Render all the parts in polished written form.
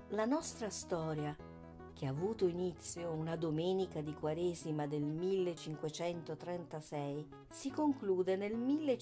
La nostra storia, che ha avuto inizio una domenica di Quaresima del 1536, si conclude nel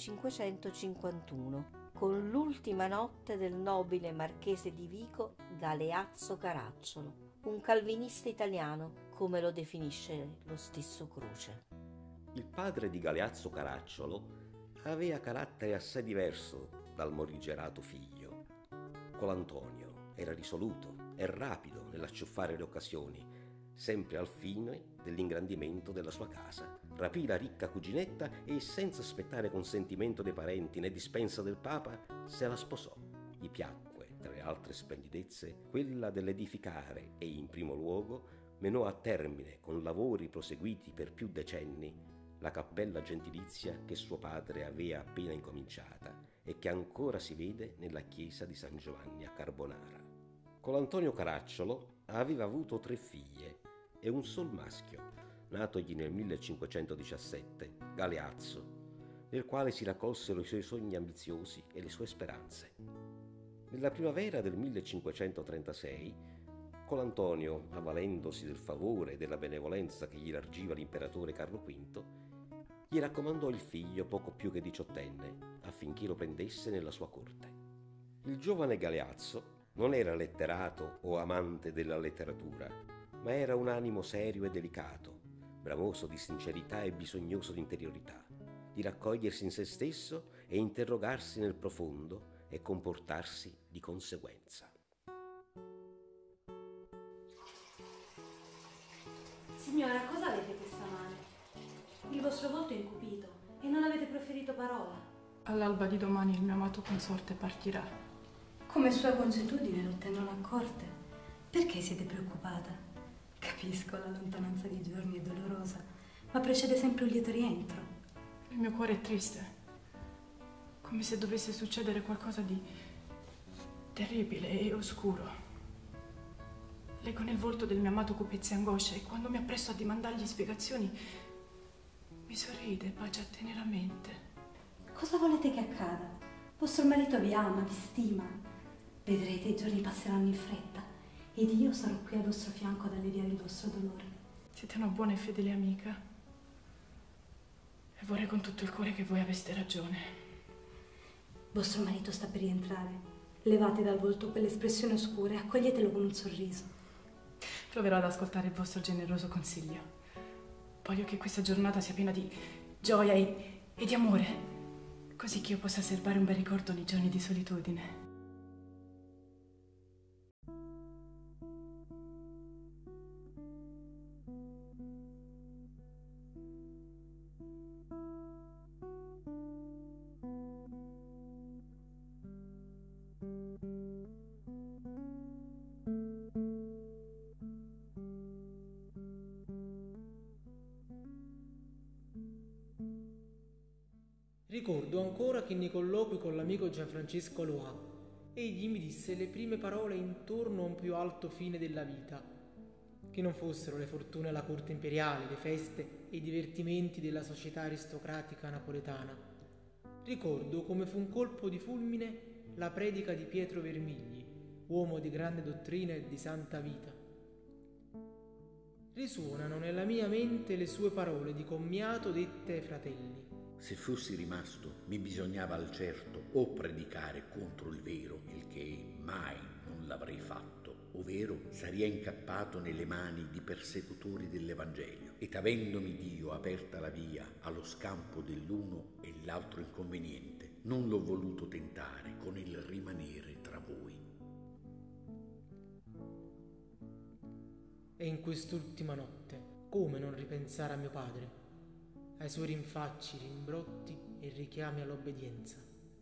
1551 con l'ultima notte del nobile marchese di Vico Galeazzo Caracciolo, un calvinista italiano, come lo definisce lo stesso Croce. Il padre di Galeazzo Caracciolo aveva carattere assai diverso dal morigerato figlio. Colantonio era risoluto e rapido nell'acciuffare le occasioni, sempre al fine dell'ingrandimento della sua casa. Rapì la ricca cuginetta e, senza aspettare consentimento dei parenti né dispensa del Papa, se la sposò. Gli piacque, tra le altre splendidezze, quella dell'edificare e, in primo luogo, menò a termine, con lavori proseguiti per più decenni, la cappella gentilizia che suo padre aveva appena incominciata e che ancora si vede nella chiesa di San Giovanni a Carbonara. Colantonio Caracciolo aveva avuto 3 figlie e un sol maschio, natogli nel 1517, Galeazzo, nel quale si raccolsero i suoi sogni ambiziosi e le sue speranze. Nella primavera del 1536, Colantonio, avvalendosi del favore e della benevolenza che gli largiva l'imperatore Carlo V, gli raccomandò il figlio poco più che 18enne affinché lo prendesse nella sua corte. Il giovane Galeazzo non era letterato o amante della letteratura, ma era un animo serio e delicato, bramoso di sincerità e bisognoso di interiorità, di raccogliersi in se stesso e interrogarsi nel profondo e comportarsi di conseguenza. Signora, cosa avete questa mano? Il vostro volto è incupito e non avete proferito parola. All'alba di domani il mio amato consorte partirà. Come sua consuetudine lo tengono a corte. Perché siete preoccupata? Capisco, la lontananza di giorni è dolorosa, ma precede sempre un lieto rientro. Il mio cuore è triste, come se dovesse succedere qualcosa di terribile e oscuro. Leggo nel volto del mio amato cupezze e angoscia e quando mi appresto a dimandargli spiegazioni mi sorride e bacia teneramente. Cosa volete che accada? Vostro marito vi ama, vi stima. Vedrete, i giorni passeranno in fretta ed io sarò qui al vostro fianco ad alleviare il vostro dolore. Siete una buona e fedele amica e vorrei con tutto il cuore che voi aveste ragione. Vostro marito sta per rientrare. Levate dal volto quell'espressione oscura e accoglietelo con un sorriso. Proverò ad ascoltare il vostro generoso consiglio. Voglio che questa giornata sia piena di gioia e di amore, così che io possa serbare un bel ricordo nei giorni di solitudine. Ricordo ancora che nei colloqui con l'amico Gianfrancesco Loà, egli mi disse le prime parole intorno a un più alto fine della vita, che non fossero le fortune alla corte imperiale, le feste e i divertimenti della società aristocratica napoletana. Ricordo come fu un colpo di fulmine la predica di Pietro Vermigli, uomo di grande dottrina e di santa vita. Risuonano nella mia mente le sue parole di commiato dette ai fratelli. Se fossi rimasto, mi bisognava al certo o predicare contro il vero, il che mai non l'avrei fatto, ovvero sarei incappato nelle mani di persecutori dell'Evangelio, ed avendomi Dio aperta la via allo scampo dell'uno e l'altro inconveniente, non l'ho voluto tentare con il rimanere tra voi. E in quest'ultima notte, come non ripensare a mio padre? Ai suoi rinfacci, rimbrotti e richiami all'obbedienza.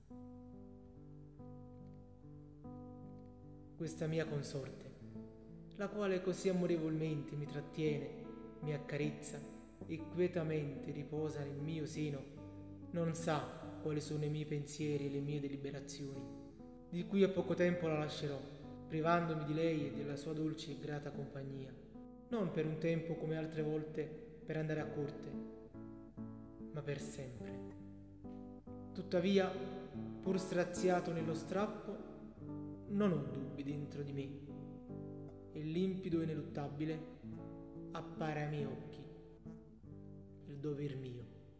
Questa mia consorte, la quale così amorevolmente mi trattiene, mi accarezza e quietamente riposa nel mio seno, non sa quali sono i miei pensieri e le mie deliberazioni. Di qui a poco tempo la lascerò, privandomi di lei e della sua dolce e grata compagnia, non per un tempo come altre volte per andare a corte, ma per sempre. Tuttavia, pur straziato nello strappo, non ho dubbi dentro di me. e limpido e ineluttabile, appare ai miei occhi il dover mio.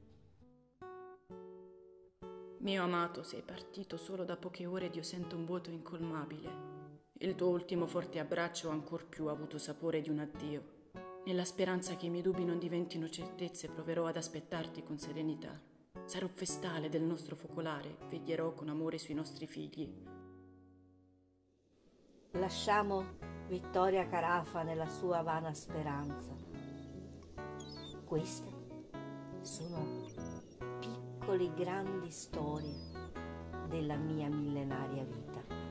Mio amato, sei partito solo da poche ore ed io sento un vuoto incolmabile. Il tuo ultimo forte abbraccio ancor più ha avuto sapore di un addio. Nella speranza che i miei dubbi non diventino certezze, proverò ad aspettarti con serenità. Sarò festale del nostro focolare, veglierò con amore sui nostri figli. Lasciamo Vittoria Carafa nella sua vana speranza. Queste sono piccole grandi storie della mia millenaria vita.